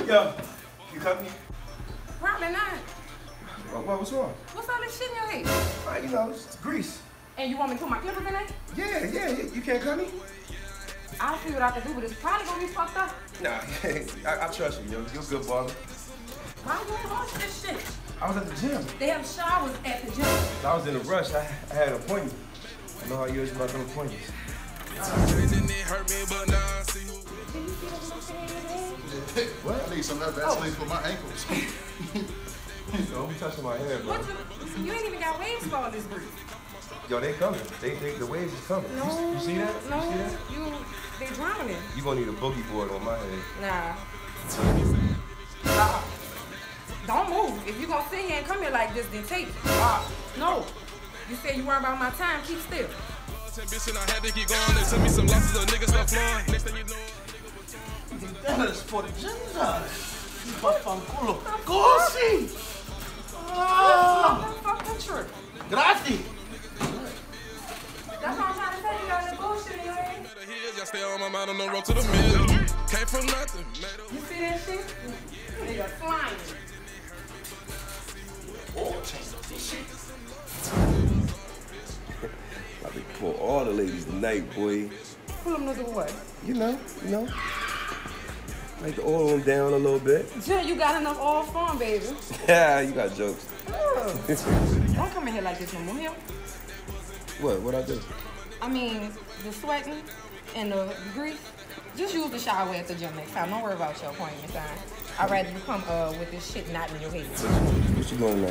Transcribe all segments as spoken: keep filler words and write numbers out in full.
Yo, you cut me? Probably not. What, what, what's wrong? What's all this shit in your head? Uh, you know, it's grease. And you want me to put my clippers in it? Yeah, yeah, yeah. You can't cut me? I'll see what I can do, but it's probably gonna be fucked up. Nah, I, I trust you, yo. You're a good baller. Why you wanna watch this shit? I was at the gym. They have showers at the gym. I was in a rush. I, I had an appointment. I know how you is about them appointments. What? I need some of that Vaseline for my ankles. Don't be touching my hair, bro. What you, you ain't even got waves for all this grease. Yo, they coming. They, they, the waves is coming. No, you, you see that? No, you see that? you, they drowning. You gonna need a boogie board on my head. Nah. Uh, don't move. If you gonna sit here and come here like this, then take it. Uh, no. You said you worry about my time, keep still. I had to keep going. They took me some losses of niggas start flowing. Next thing you know. Dólares por gender. Vaffanculo. Così. Ah. That's fucking true. Grazie. That's what I'm trying to tell you, all the bullshit in your head. I stay on my mind on the road to the mill. Came from nothing. You see that shit? Nigga flying. Oh, change this shit. I be pull all the ladies tonight, boy. Pull them to do what? You know, you know. Like to oil them down a little bit. Jill, you got enough all fun, baby. Yeah, you got jokes. Oh. Don't come in here like this no more, here. What? What I do? I mean, the sweating and the grease. Just use the shower at the gym next time. Don't worry about your appointment time. I'd rather you come uh, with this shit not in your head. What you doing now?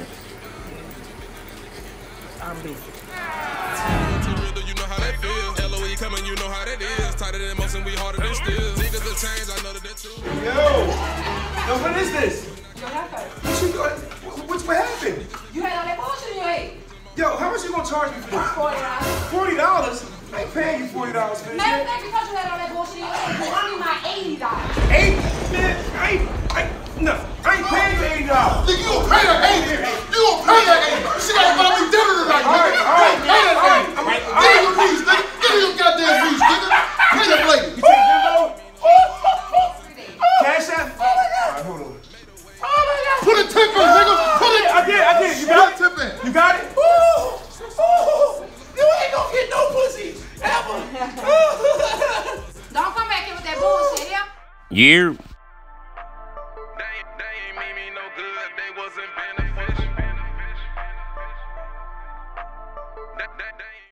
I'm busy. You know how that feels. L O E coming, you know how that is. Tighter than most and we harder than steel. Niggas will change, I know that that's true. Yo! Yo, what is this? Your haircut. What you doing? What's what happened? You had all that bullshit in your head. Yo, how much you gonna charge me for this? forty dollars. Forty dollars? I ain't paying you forty dollars for this Matter of shit. fact, because you had all that bullshit in your head, you owe me my eighty dollars. Eight? Man, I ain't, I ain't, no, I ain't paying you eighty dollars. Nigga, you gon' pay that eighty. You gon' pay that eighty. She got about me dinner tonight, All right, nigga. all right, Pay that all right, eighty. all right, all Get in right. your knees, nigga. Get in your goddamn knees, nigga. Pay that lady. You take Venmo? Cash App? All right, hold on. Put a tip in, nigga. Put it. I did, I did. You got it? Put a tip in. You got it? Ooh, ooh, you ain't gonna get no pussy ever. Don't come back here with that bullshit, yeah? Yeah.